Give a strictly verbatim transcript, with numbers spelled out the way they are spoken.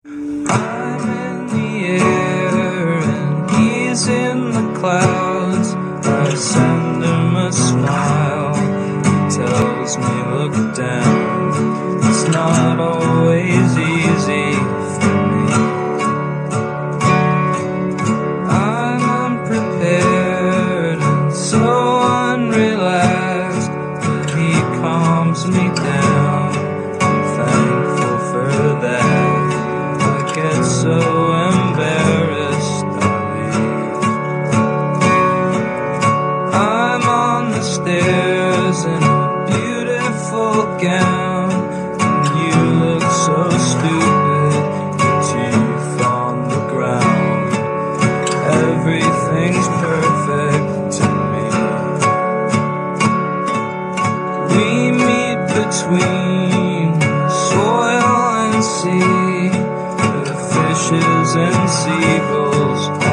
I'm in the air and he's in the clouds. I send him a smile, he tells me look down. It's not always easy for me. I'm unprepared and so unrelaxed, but he calms me down. I'm thankful for that. I get so embarrassed I leave. I'm on the stairs in a beautiful gown, and you look so stupid, your teeth on the ground. Everything's perfect to me. We meet between soil and sea, fishes and seagulls.